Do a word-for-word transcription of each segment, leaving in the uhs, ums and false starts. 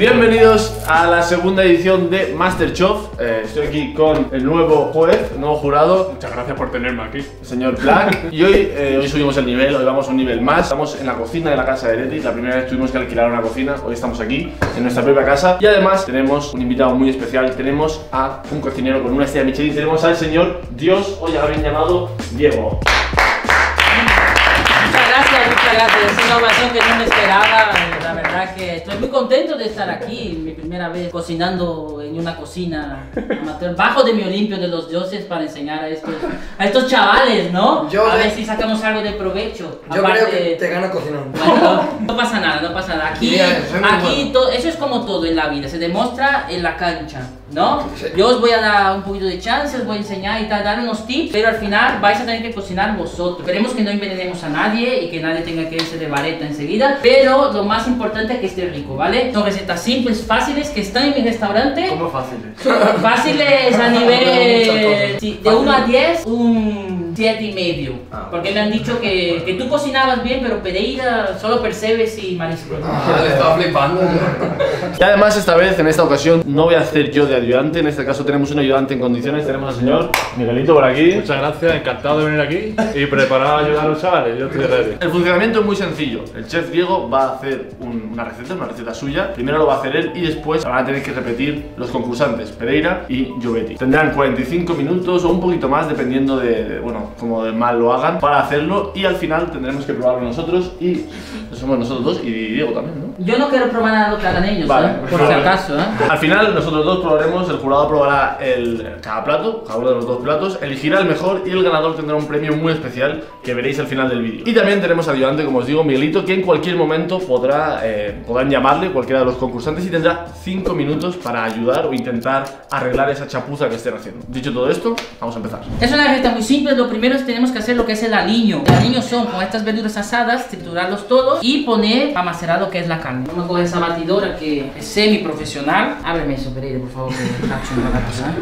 Bienvenidos a la segunda edición de MasterChef. eh, Estoy aquí con el nuevo juez, el nuevo jurado. Muchas gracias por tenerme aquí, el señor Black. Y hoy, eh, hoy subimos el nivel, hoy vamos a un nivel más. Estamos en la cocina de la casa de Leti. La primera vez tuvimos que alquilar una cocina, hoy estamos aquí, en nuestra propia casa. Y además tenemos un invitado muy especial. Tenemos a un cocinero con una estrella Michelin. Tenemos al señor Dios, hoy ahora bien llamado Diego. Muchas gracias, muchas gracias. Es una ovación que no me esperaba. La verdad que estoy muy contento de estar aquí. Mi primera vez cocinando en una cocina amateur, bajo de mi Olimpio de los dioses, para enseñar a estos, a estos chavales, ¿no? Yo a de... ver si sacamos algo de provecho. Yo Aparte... creo que te gano cocinando. Bueno, no, no pasa nada, no pasa nada. Aquí, Bien, aquí todo, eso es como todo en la vida, se demuestra en la cancha, ¿no? Sí. Yo os voy a dar un poquito de chance, os voy a enseñar y tal, dar unos tips, pero al final vais a tener que cocinar vosotros. Esperemos que no envenenemos a nadie y que nadie tenga que irse de vareta enseguida, pero lo más importante es que esté rico, ¿vale? Son recetas simples, fáciles, que están en mi restaurante. ¿Cómo fáciles? Fáciles a nivel sí, de uno a diez, un siete y medio. Ah, porque me han dicho que, que tú cocinabas bien, pero Pereira solo percebes y marisco. Ah, le estaba flipando. Y además esta vez, en esta ocasión, no voy a hacer yo de ayudante. En este caso tenemos un ayudante en condiciones. Tenemos al señor Miguelito por aquí. Muchas gracias, encantado de venir aquí y preparado a ayudar a los chavales. Yo estoy ready. El funcionamiento es muy sencillo. El chef Diego va a hacer un, una receta, una receta suya. Primero lo va a hacer él y después van a tener que repetir los concursantes, Pereira y Giovetti. Tendrán cuarenta y cinco minutos o un poquito más, dependiendo de, de bueno, como de mal lo hagan, para hacerlo. Y al final tendremos que probarlo nosotros y somos nosotros dos y Diego también, ¿no? Yo no quiero probar nada de lo que hagan ellos, Vale, ¿eh? Por si vale. acaso, ¿eh? Al final nosotros dos probaremos, el jurado probará el, cada plato, cada uno de los dos platos, elegirá el mejor y el ganador tendrá un premio muy especial que veréis al final del vídeo. Y también tenemos al ayudante, como os digo, Miguelito, que en cualquier momento podrá, eh, podrán llamarle cualquiera de los concursantes y tendrá cinco minutos para ayudar o intentar arreglar esa chapuza que estén haciendo. Dicho todo esto, vamos a empezar. Es una receta muy simple. Lo primero es tenemos que hacer lo que es el aliño. El aliño son con estas verduras asadas, triturarlos todos y poner a macerar lo que es la carne. Vamos a coger esa batidora que es semi profesional. Ábreme eso, Pereira, por favor, que cacho no va a pasar.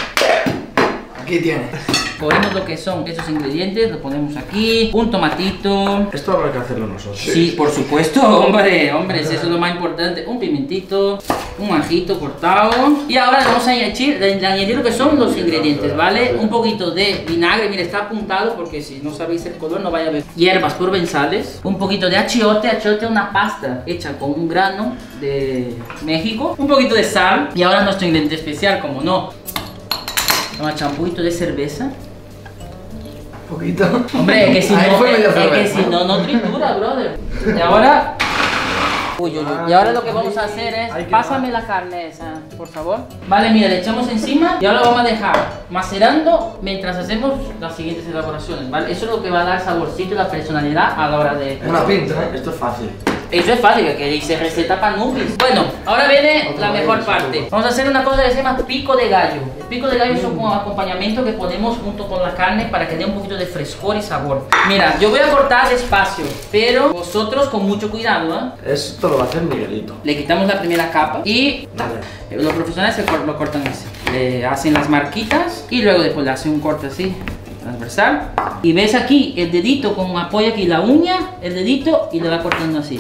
Aquí tienes. Cogemos lo que son esos ingredientes, lo ponemos aquí, un tomatito. Esto habrá que hacerlo nosotros. Sí, por supuesto, hombre, hombre, eso es lo más importante. Un pimentito, un ajito cortado. Y ahora le vamos a añadir, le añadir lo que son los ingredientes, ¿vale? Un poquito de vinagre, mire, está apuntado porque si no sabéis el color no vaya a ver. Hierbas provenzales, un poquito de achiote, achiote es una pasta hecha con un grano de México. Un poquito de sal y ahora nuestro ingrediente especial, como no. Vamos a echar un poquito de cerveza. Un poquito. Hombre, es que si Ahí no, fue es, medio es que cerveza. si no, no tritura, brother. Y ahora... Uy, uy, uy. Y ahora lo que vamos a hacer es... Pásame la carne esa, por favor. Vale, mira, le echamos encima y ahora lo vamos a dejar macerando mientras hacemos las siguientes elaboraciones, ¿vale? Eso es lo que va a dar saborcito y la personalidad a la hora de... Una pinta, ¿eh? Esto es fácil. Eso es fácil, que dice receta para nubis. Bueno, ahora viene la mejor parte. Vamos a hacer una cosa que se llama pico de gallo. El pico de gallo es un acompañamiento que ponemos junto con la carne para que dé un poquito de frescor y sabor. Mira, yo voy a cortar despacio, pero vosotros con mucho cuidado, ¿eh? Esto lo va a hacer Miguelito. Le quitamos la primera capa y Vale. los profesionales se cor- lo cortan así. Le hacen las marquitas y luego después le hacen un corte así, transversal. Y ves aquí el dedito con apoya aquí la uña, el dedito y le va cortando así.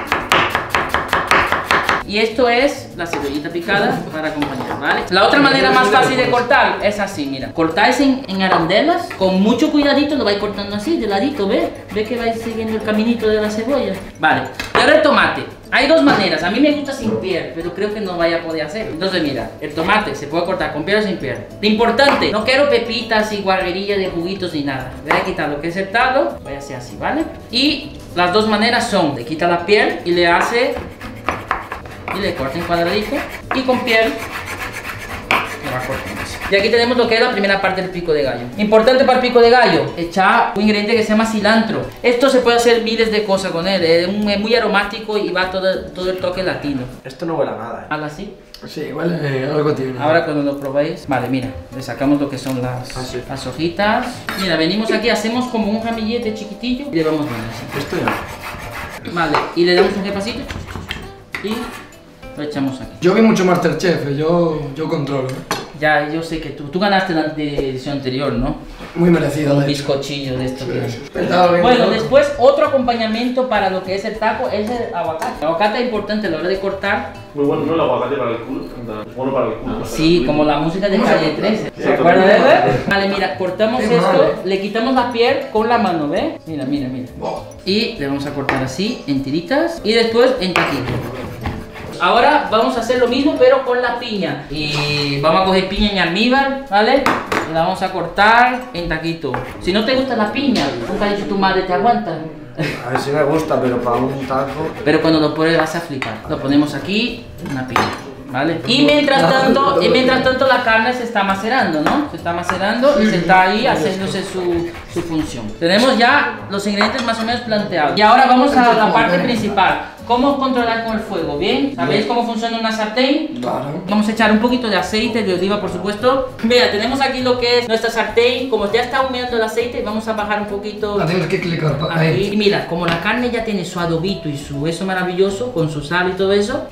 Y esto es la cebollita picada para acompañar, ¿vale? La otra manera más fácil de cortar es así, mira. Cortáis en, en arandelas, con mucho cuidadito lo vais cortando así, de ladito, ¿ves? ¿Ves que vais siguiendo el caminito de la cebolla? Vale. Y ahora el tomate. Hay dos maneras, a mí me gusta sin piel, pero creo que no vaya a poder hacer. Entonces mira, el tomate se puede cortar con piel o sin piel. Lo importante, no quiero pepitas y guarrerillas de juguitos ni nada. Voy a quitar lo que es el talo, voy a hacer así, ¿vale? Y las dos maneras son, le quita la piel y le hace... y le corta en cuadradito y con piel le va cortando así. Y aquí tenemos lo que es la primera parte del pico de gallo. Importante para el pico de gallo, echar un ingrediente que se llama cilantro. Esto se puede hacer miles de cosas con él, es, un, es muy aromático y va todo, todo el toque latino. Esto no huele a nada, ¿eh? Hazlo así. Sí, igual eh, algo tiene. Ahora cuando lo probéis, vale, mira, le sacamos lo que son las, Ah, sí. las hojitas. Mira, venimos aquí, hacemos como un ramillete chiquitillo y le vamos dando así. Esto ya. Vale, y le damos un repasito y lo echamos aquí. Yo vi mucho Masterchef, eh, yo, yo controlo, ¿eh? Ya, yo sé que tú, tú ganaste la edición anterior, ¿no? Muy merecido, Un de hecho. bizcochillo de esto que... Estaba bien, Bueno, ¿no? después otro acompañamiento para lo que es el taco es el aguacate. El aguacate es importante a la hora de cortar. Muy bueno, ¿no? El aguacate para el culo. Es bueno para el culo. Sí, como la música de Calle trece. ¿Se acuerdan de él? Vale, mira, cortamos Qué mal, esto, eh. le quitamos la piel con la mano, ¿ves? Mira, mira, mira. Y le vamos a cortar así, en tiritas, y después en taquitos. Ahora vamos a hacer lo mismo pero con la piña. Y vamos a coger piña en almíbar, ¿vale? Y la vamos a cortar en taquito. Si no te gusta la piña, nunca ha dicho tu madre te aguanta. A ver si me gusta, pero para un taco. Pero cuando lo pruebes vas a flipar. Lo ponemos aquí, una piña, ¿vale? Y mientras tanto, y mientras tanto la carne se está macerando, ¿no? Se está macerando y se está ahí haciéndose su, su función. Tenemos ya los ingredientes más o menos planteados. Y ahora vamos a la parte principal. ¿Cómo controlar con el fuego? ¿Bien? ¿Sabéis cómo funciona una sartén? Claro. Vamos a echar un poquito de aceite de oliva, por supuesto. Vea, tenemos aquí lo que es nuestra sartén. Como ya está humeando el aceite, vamos a bajar un poquito La tienes que clicar pa- aquí. ahí. Y mira, como la carne ya tiene su adobito y su eso maravilloso, con su sal y todo eso.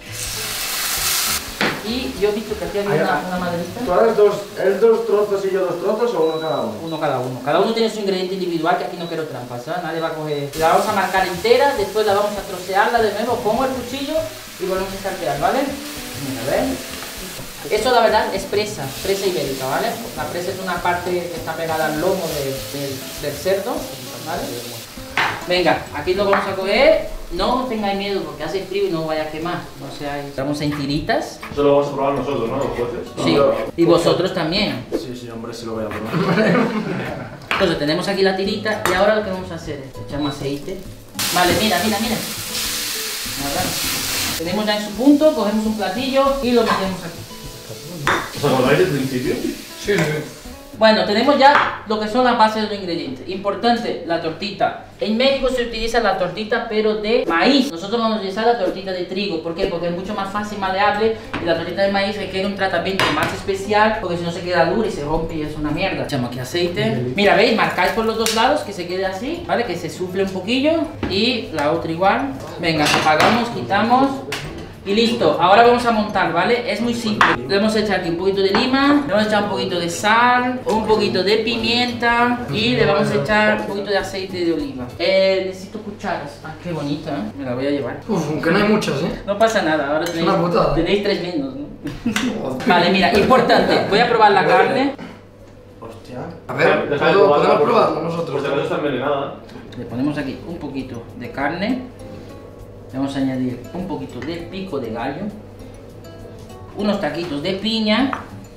Y yo he visto que aquí había una, una maderita. ¿Tú haces dos, ¿es dos trozos y yo dos trozos o uno cada uno? Uno cada uno. Cada uno tiene su ingrediente individual, que aquí no quiero trampas, ¿sabes? Nadie va a coger. La vamos a marcar entera, después la vamos a trocearla de nuevo, pongo el cuchillo y volvemos a saltear, ¿vale? Mira, a ver. Esto la verdad es presa, presa ibérica, ¿vale? La presa es una parte que está pegada al lomo de- de- del cerdo, ¿vale? Venga, aquí lo vamos a coger. No tengáis miedo porque hace frío y no vaya a quemar. No seáis. Vamos en tiritas. Eso lo vamos a probar nosotros, ¿no? Los jueces. Sí. Y vosotros también. Sí, sí, hombre, sí lo voy a probar. Entonces tenemos aquí la tirita y ahora lo que vamos a hacer es echamos aceite. Vale, mira, mira, mira. Ahora, tenemos ya en su punto, cogemos un platillo y lo metemos aquí. ¿Os acordáis del principio? Sí, sí. Bueno, tenemos ya lo que son las bases de los ingredientes. Importante, la tortita. En México se utiliza la tortita pero de maíz. Nosotros vamos a utilizar la tortita de trigo. ¿Por qué? Porque es mucho más fácil maleable y la tortita de maíz requiere un tratamiento más especial porque si no se queda dura y se rompe y es una mierda. Echamos aquí aceite. Mira, veis, marcáis por los dos lados que se quede así, ¿vale? Que se sufle un poquillo y la otra igual. Venga, apagamos, quitamos. Y listo, ahora vamos a montar, ¿vale? Es muy simple. Le vamos a echar aquí un poquito de lima, le vamos a echar un poquito de sal, un poquito de pimienta y le vamos a echar un poquito de aceite de oliva. Eh, necesito cucharas. Ah, qué bonita, ¿eh? Me la voy a llevar. Uf, aunque no hay muchas, ¿eh? No pasa nada, ahora tenéis, una putada. tenéis tres menos, ¿no? Vale, mira, importante, voy a probar la carne. Hostia. A ver, Deja de ¿puedo- probarla, podemos por- probarla Por nosotros. si acaso está envenenada. Le ponemos aquí un poquito de carne. Le vamos a añadir un poquito de pico de gallo. Unos taquitos de piña.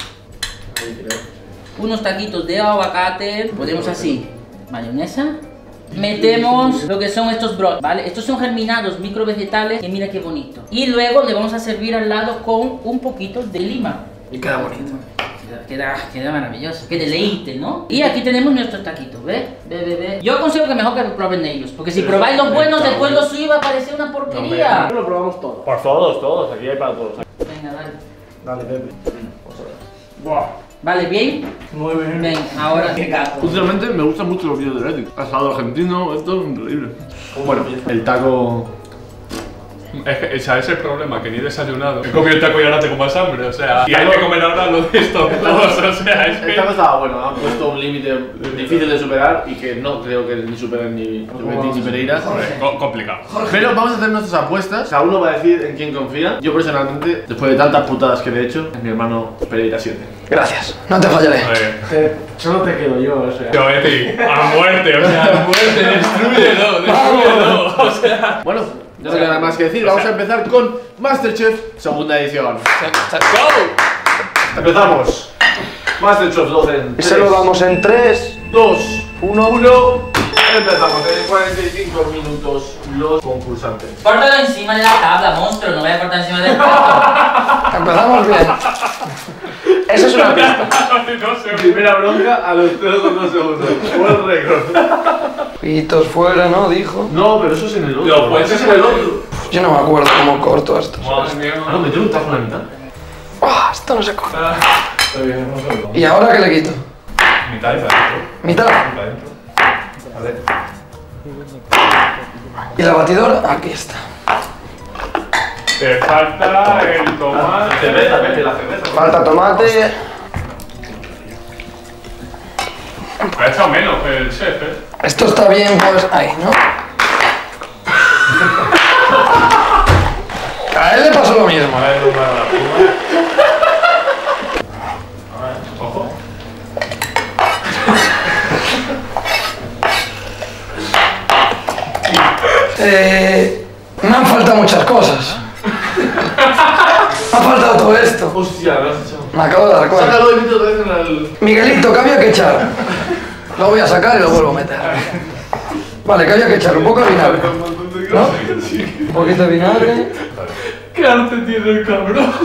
Unos taquitos de aguacate. Ponemos así mayonesa. Metemos lo que son estos brotes, ¿vale? Estos son germinados microvegetales que mira qué bonito. Y luego le vamos a servir al lado con un poquito de lima. Y queda bonito. Queda, queda, queda maravilloso, que deleite, ¿no? Y aquí tenemos nuestros taquitos, ¿ves? Ve, ve, ve. Yo aconsejo que mejor que lo prueben ellos, porque si probáis los buenos, después los suyos va a parecer una porquería. Lo probamos todo. Por todos, todos. Aquí hay para todos. Venga, dale. Dale, Pepe. Buah. ¿Vale, bien? Muy bien. Venga, ahora. Últimamente me gustan mucho los vídeos de Reddit. Asado argentino, esto es increíble. Bueno, el taco. Es que, o sea, ese es el problema, que ni he desayunado. He comido el taco y ahora tengo más hambre, o sea. Y hay que comer ahora lo de estos dos, o sea, es El que. taco estaba bueno, han puesto un límite difícil de superar y que no creo que ni superen ni Betis ni Pereira. Joder, co- complicado. Pero vamos a hacer nuestras apuestas. Cada uno va a decir en quién confía. Yo personalmente, después de tantas putadas que he hecho, mi hermano Pereira siete. Gracias. No te fallaré. A ver. Te- solo te quedo yo, o sea. Yo, Eti, a muerte, o sea, a muerte, destrúyelo, destrúyelo, o sea. Bueno, ya no queda nada más que decir. Vamos a empezar con Masterchef, segunda edición. Empezamos. Masterchef doce en Se lo damos en tres, dos, uno, uno. Empezamos en cuarenta y cinco minutos los concursantes. Córtalo encima de la tabla, monstruo, no voy a cortar encima del plato. Empezamos bien. Eso es una pista. No sé. Primera bronca a los cero coma dos segundos. Buen récord. Pitos fuera, ¿no? Dijo. No, pero eso es en el otro. Lo puedes Eso es en el otro. Yo no me acuerdo cómo corto esto. Madre mía. Ah, no, meter un tajo en la mitad. ¡Ah! Esto no se corta. Ah, ¿Y ahora qué le quito? mitad y para adentro. ¿Mitad? Para adentro. Vale. ¿Y la batidora? Aquí está. Te falta el tomate. Cerveza, vete la cerveza. Falta tomate. ¿Has hecho Esto está bien, pues ahí, ¿no? A él le pasó lo mismo. A ver, no me da la puma. Ojo. Eh, me han faltado muchas cosas. Me ha faltado todo esto. Hostia, lo has echado. Me acabo de dar cuenta. Sácalo y mete otra vez en el. Miguelito, que había que echar. Lo voy a sacar y lo vuelvo a meter. Vale, que había que echar un poco de vinagre. ¿No? Un poquito de vinagre. ¿Qué arte tiene el cabrón?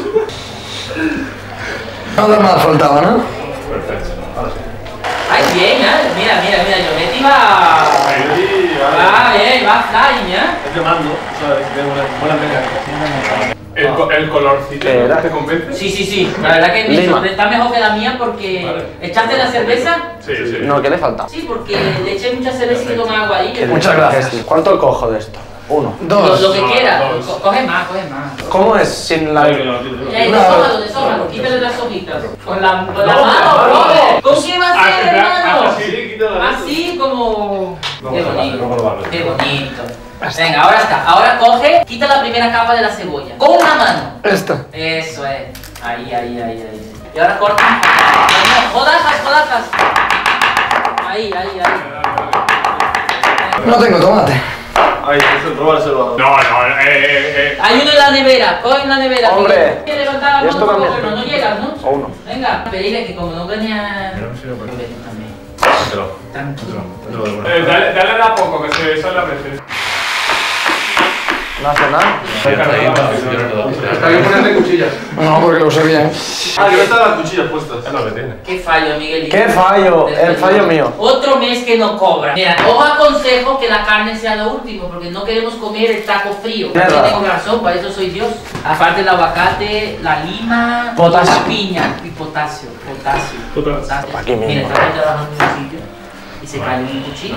Nada más faltaba, ¿no? Perfecto. Ay, bien, ¿eh? Mira, mira, mira, yo metí va. Ahí, Ah, bien, va flying, ¿eh? Es de mando, ¿sabes? Tiene buena, buena mecánica. ¿El, co- el colorcito ¿Qué era? te convence? Sí, sí, sí. La verdad que mi Lima. sorpresa está mejor que la mía porque. Vale. ¿Echaste la cerveza? Sí, sí. No, ¿qué le falta? Sí, porque le eché mucha cerveza y que toma agua ahí. Muchas gracias. ¿Cuánto cojo de esto? Uno. Lo, Dos. lo que No, quiera. dos. Co- Coge más, coge más. ¿Cómo es sin la...? Eh, Una- desójalo, desójalo, quítale las hojitas. Con la, con la No, mano, no, brother. ¿Con qué va a Ah, ser, que- ah, hermano? sí. Sí, quítala. Así como. No, Qué no, no, no, bonito. no, no. Qué bonito. Venga, ahora está. Ahora coge, quita la primera capa de la cebolla. Con una mano. Esta. Eso es. Ahí, ahí, ahí, ahí. Y ahora corta. No, no, rodajas, rodajas. Ahí, ahí, ahí. No tengo tomate. Ahí, eso, róbaselo. No, no, eh, eh, eh. Hay uno en la nevera, coge en la nevera. Hombre. Que levantar la Y esto mano para también. cogerlo, no llegas, ¿no? O uno. Venga, pedirle que como no venía. Pero no sirve para Tú también. Tranquilo. Tranquilo. Eh, dale, dale a poco, que se sale a veces. No hace nada. Está bien ponerte cuchillas. No, porque lo usé bien. Ah, que no están las cuchillas puestas. Es lo que tiene. Qué fallo, Miguelito. ¿Qué fallo? El fallo mío. Otro mes que no cobra. Mira, os aconsejo que la carne sea lo último, porque no queremos comer el taco frío. Verdad. Yo tengo razón, para eso soy Dios. Aparte el aguacate, la lima, Potasio. la piña y potasio. Potasio. Potasio. Aquí mismo. Mira, estaba trabajando en un sitio y se cayó un cuchillo.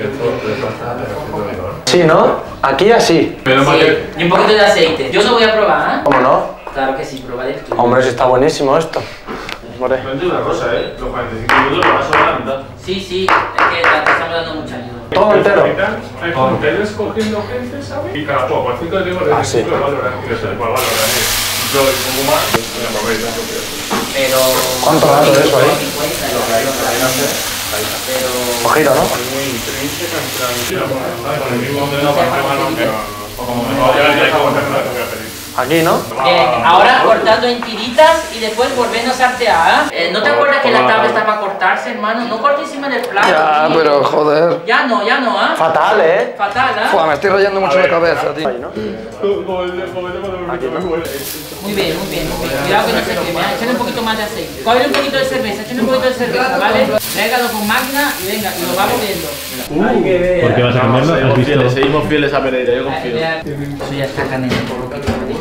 Sí, ¿no? Aquí así. Menos mal Sí, que. y un poquito de aceite. Yo no voy a probar, ¿eh? ¿Cómo no? Claro que sí, probaré el tuyo. Hombre, si está buenísimo esto. Hombre. Cuente una cosa, eh. Los cuarenta y cinco minutos lo vas a sobrar la mitad. Sí, sí, es que te estamos dando mucha ayuda. Todo entero. Hay contenedores cogiendo gente, ¿sabes? Y cada poco, por cinco euros de Ah, sí. cinco valoran. Y después valoran. Yo un poco más, me aprovecho. Pero. ¿Cuánto rato de eso ahí? cincuenta, pero. Ojito, ¿no? Muy intrínseca, en plan. Con el mismo dedo para arriba no, pero. Como mejor, ya ya hay como hacer una que pedir. Aquí, ¿no? Bien, ahora cortando en tiritas y después volviendo a saltear. ¿Eh? ¿No te acuerdas que la tabla está para cortarse, hermano? No cortes encima del plato. Ya, tío. pero joder. Ya no, ya no, ¿ah? Fatal, ¿eh? Fatal, ¿ah? Fua, me estoy rayando mucho la cabeza, tío. Ahí, ¿no? Como el de como el de cuando me muere. Muy bien, muy bien, muy bien. Cuidado que no se queme, ¿eh? Échale un poquito más de aceite. Cógele un poquito de cerveza, échale un poquito de cerveza, ¿vale? Régalo con máquina y venga, y lo vamos viendo. ¿Por qué vas a cambiarlo? ¿Has Seguimos visto? fieles, seguimos fieles a Pereira, yo Ay, confío. vea, Eso ya está canela, por lo que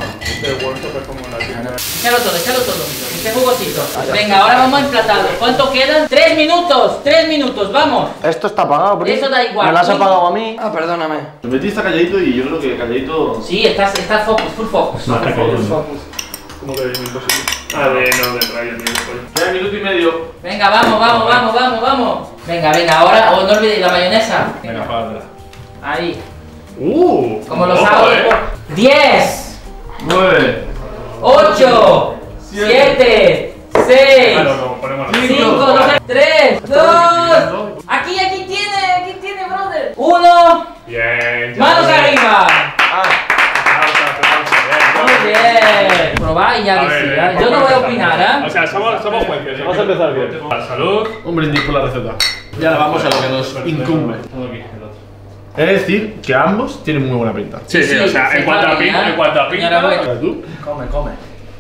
Échalo todo, échalo todo. Este jugosito. Venga, ahora vamos a emplatarlo. ¿Cuánto quedan? Tres minutos, tres minutos, vamos. Esto está apagado, Pri. Eso da igual. Me lo has apagado a mí. Ah, perdóname. El Betis está calladito y yo creo que calladito. Sí, estás, estás focus, full focus. No, está cayendo. Como que es imposible. Ah, de no, de traer el Queda minuto y medio. Venga, vamos, vamos, vamos, vamos, vamos. Venga, venga, ahora, oh, no olvidéis la mayonesa. Venga, párala. Ahí. Uh, Como los ojo, hago. eh. Diez, nueve. ocho, siete, seis, Ah, no, no, ponemos la- cinco, tres, dos. Aquí, aquí tiene, aquí tiene, brother. Uno. Bien. ya Manos ves. arriba. Aplausos, aplausos, Muy bien. Probá y ya A ver, decida. eh, Yo no voy a ¿cómo opinar, empezamos? O ¿eh? sea, somos, somos jueces. Vamos a empezar bien. Salud. Un brindis por la receta. Y ahora vamos a lo que nos incumbe. Es decir, que ambos tienen muy buena pinta. Sí, sí, o sea, se en cuanto a sabe, pinta, ¿eh? en cuanto a pinta. Enhorabuena. ¿Tú? Come, come.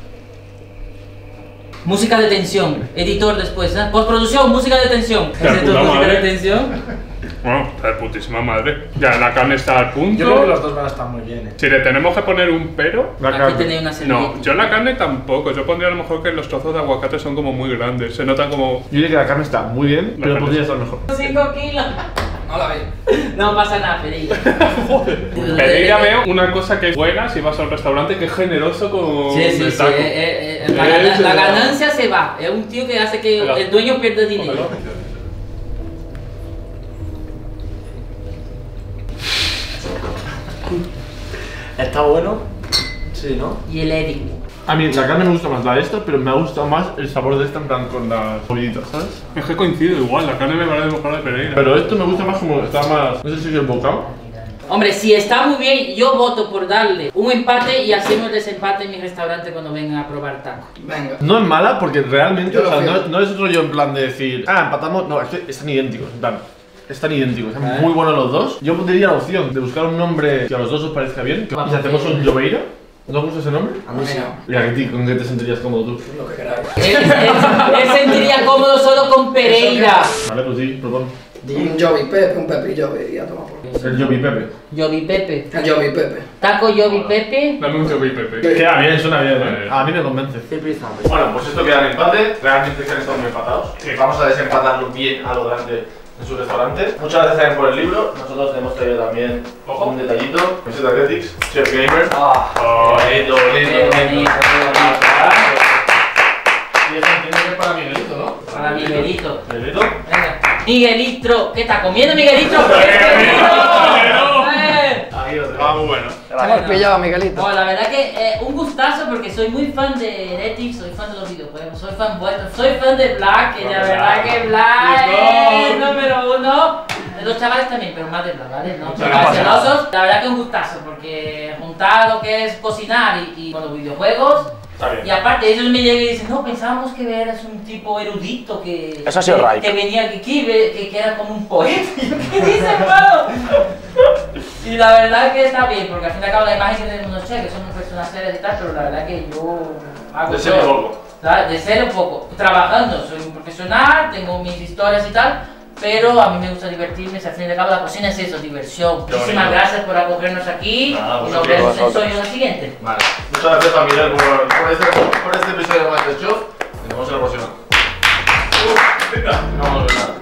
Música de tensión. Editor después, ¿eh? Postproducción, música de tensión. La ¿Es tu puta música madre. de tensión? Bueno, está de putísima madre. Ya, la carne está al punto. Yo creo que los dos van a estar muy bien, eh. Si le tenemos que poner un pero, la Aquí carne. tenéis una servilleta. No, yo la carne tampoco. Yo pondría a lo mejor que los trozos de aguacate son como muy grandes. Se notan como. Yo diría que la carne está muy bien, La pero carne podría está- estar mejor. cinco kilos. No la veo. No pasa nada, Pereira. Pereira veo una cosa que es buena si vas a un restaurante, que es generoso con Sí, sí, el sí. taco. eh, eh, la, gana- Ese la va. ganancia se va. Es un tío que hace que Pero- el dueño pierda dinero. Está bueno. Sí, ¿no? Y el Eddie. A mí la carne me gusta más la de esta, pero me gusta más el sabor de esta en plan con las bollitas, ¿sabes? Es que coincido igual, la carne me parece mejor de Pereira. Pero esto me gusta más como está más... No sé si es el bocado. Hombre, si está muy bien, yo voto por darle un empate y hacemos el desempate en mi restaurante cuando vengan a probar tacos. Venga. No es mala porque realmente, Yo o lo sea, no, fío. no es rollo en plan de decir, ah, empatamos, no, es que están idénticos, en plan, están idénticos, están muy buenos los dos. Yo pondría la opción de buscar un nombre que a los dos os parezca bien, que- y si hacemos un Llobeira. ¿No os gusta ese nombre? A mí sí. ¿Y a ti, con qué te sentirías cómodo tú? Lo que queráis. Él, él- él sentiría cómodo solo con Pereira. Vale, pues sí, propon. Un Jovi Pepe, un Pepe y Jovi, y a tomar por culo. El Jovi Pepe. Yobi Pepe. El Jovi Pepe. Taco Yobi Pepe. Dame un Jovi Pepe. Queda bien, suena bien, ¿eh? A mí me convence. Siempre está. Bueno, pues esto queda en empate. Realmente se han estado muy empatados. Que vamos a desempatarlo bien a lo grande en su restaurante. Muchas gracias también por el libro. Nosotros hemos traído también Ojo. un detallito. Meseta Athletics, Chef Gamer. Ah. Bonito, bonito, Qué bonito, bonito. qué bonito. Y eso entiendo que es para Miguelito, ¿no? Para Miguelito. Miguelito. Venga. Miguelito, ¿qué está comiendo Miguelito? ¡Eh! Ahí lo Ah, tenemos. muy bueno. Hemos pillado a Miguelito. Bueno, la verdad que eh, un gustazo porque soy muy fan de Heretics, soy fan de los videojuegos, soy fan bueno, soy fan de Black, que la verdad que Black es número uno. De los chavales también, pero más de Black, ¿vale? No, chavales celosos. La verdad que un gustazo porque juntar lo que es cocinar y, y con los videojuegos. Está bien. Y aparte ellos me llegan y dicen, no, pensábamos que eras un tipo erudito que, Eso ha sido que, right. que venía aquí, que, que era como un poeta. Y yo, ¿qué dices, hermano? Y la verdad que está bien, porque al fin y al cabo la imagen que tenemos nosotros, que somos personas serias y tal, pero la verdad que yo hago De ser todo. un poco. ¿Sabes? De ser un poco. Trabajando, soy un profesional, tengo mis historias y tal, pero a mí me gusta divertirme, si al fin y al cabo la cocina es eso, diversión. Qué Muchísimas bonito. gracias por acogernos aquí Nada, y nos vosotros. vemos en Vosotros. Soy en la siguiente. Vale. Muchas gracias a Miguel por, por, este, por este episodio de Masterchef. Nos vemos en la próxima. Uh, venga, no vamos a ver nada.